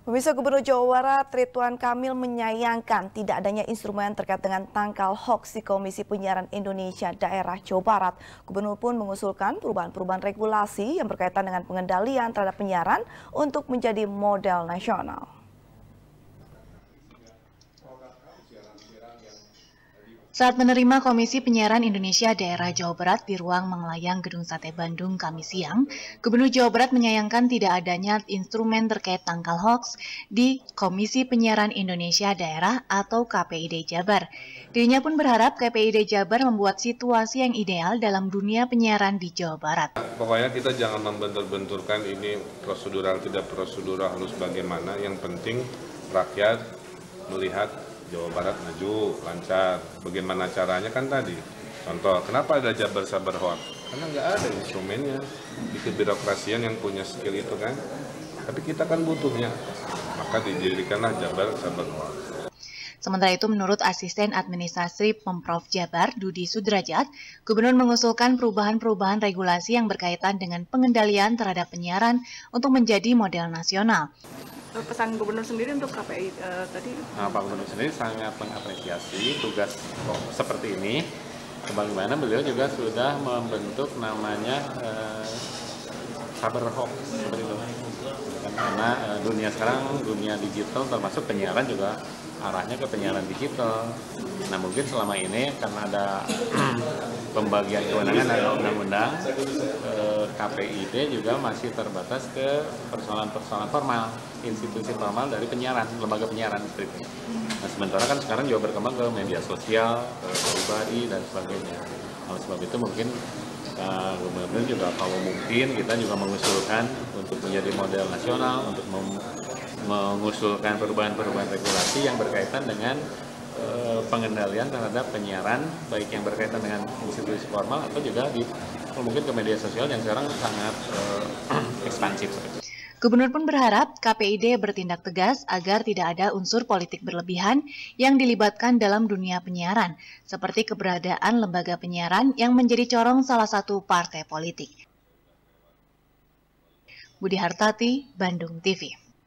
Pemirsa, Gubernur Jawa Barat Ridwan Kamil menyayangkan tidak adanya instrumen terkait dengan tangkal hoaks di Komisi Penyiaran Indonesia Daerah Jawa Barat. Gubernur pun mengusulkan perubahan-perubahan regulasi yang berkaitan dengan pengendalian terhadap penyiaran untuk menjadi model nasional. Saat menerima Komisi Penyiaran Indonesia Daerah Jawa Barat di ruang Manglayang Gedung Sate Bandung Kamis siang, Gubernur Jawa Barat menyayangkan tidak adanya instrumen terkait tangkal hoaks di Komisi Penyiaran Indonesia Daerah atau KPID Jabar. Dirinya pun berharap KPID Jabar membuat situasi yang ideal dalam dunia penyiaran di Jawa Barat. Pokoknya kita jangan membentur-benturkan ini prosedural tidak prosedural harus bagaimana. Yang penting rakyat melihat Jawa Barat maju, lancar. Bagaimana caranya kan tadi. Contoh, kenapa ada Jabar Sabar Hoaks? Karena nggak ada instrumennya. Di kebirokrasian yang punya skill itu kan. Tapi kita kan butuhnya. Maka didirikanlah Jabar Sabar Hoaks. Sementara itu, menurut Asisten Administrasi Pemprov Jabar, Dudi Sudrajat, Gubernur mengusulkan perubahan-perubahan regulasi yang berkaitan dengan pengendalian terhadap penyiaran untuk menjadi model nasional. Pesan Gubernur sendiri untuk KPI tadi? Pak Gubernur sendiri sangat mengapresiasi tugas seperti ini. Sebagaimana beliau juga sudah membentuk namanya Sabar Hoaks seperti itu. Karena dunia sekarang, dunia digital termasuk penyiaran juga arahnya ke penyiaran digital. Nah mungkin selama ini karena ada pembagian kewenangan dari undang-undang, KPID juga masih terbatas ke persoalan-persoalan formal, institusi formal dari penyiaran, lembaga penyiaran seperti itu. Nah sementara kan sekarang juga berkembang ke media sosial, ke pribadi dan sebagainya. Oleh sebab itu mungkin Gubernur juga kalau mungkin kita juga mengusulkan untuk menjadi model nasional, untuk mengusulkan perubahan-perubahan regulasi yang berkaitan dengan pengendalian terhadap penyiaran, baik yang berkaitan dengan institusi formal atau juga mungkin ke media sosial yang sekarang sangat ekspansif. Gubernur pun berharap KPID bertindak tegas agar tidak ada unsur politik berlebihan yang dilibatkan dalam dunia penyiaran, seperti keberadaan lembaga penyiaran yang menjadi corong salah satu partai politik. Budi Hartati, Bandung TV.